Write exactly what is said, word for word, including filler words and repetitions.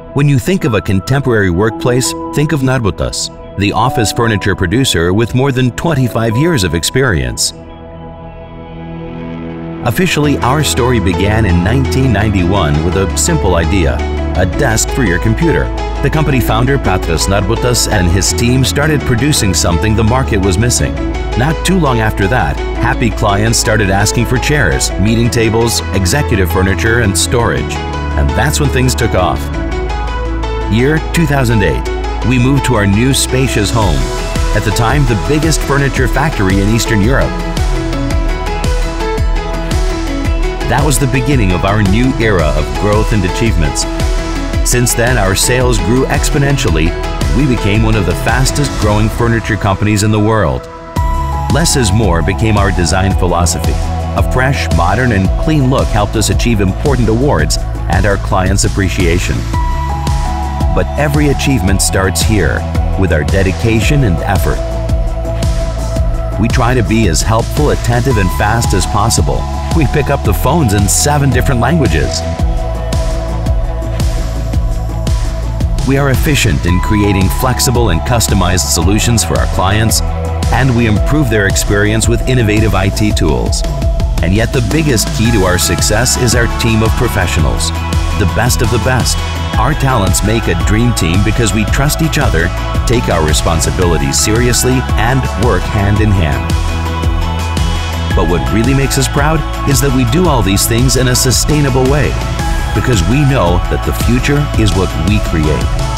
When you think of a contemporary workplace, think of Narbutas, the office furniture producer with more than twenty-five years of experience. Officially, our story began in nineteen ninety-one with a simple idea: a desk for your computer. The company founder, Petras Narbutas, and his team started producing something the market was missing. Not too long after that, happy clients started asking for chairs, meeting tables, executive furniture, and storage. And that's when things took off. Year two thousand eight. We moved to our new spacious home. At the time, the biggest furniture factory in Eastern Europe. That was the beginning of our new era of growth and achievements. Since then, our sales grew exponentially. We became one of the fastest growing furniture companies in the world. Less is more became our design philosophy. A fresh, modern, and clean look helped us achieve important awards and our clients' appreciation. But every achievement starts here, with our dedication and effort. We try to be as helpful, attentive, and fast as possible. We pick up the phones in seven different languages. We are efficient in creating flexible and customized solutions for our clients, and we improve their experience with innovative I T tools. And yet the biggest key to our success is our team of professionals, the best of the best. Our talents make a dream team because we trust each other, take our responsibilities seriously, and work hand in hand. But what really makes us proud is that we do all these things in a sustainable way, because we know that the future is what we create.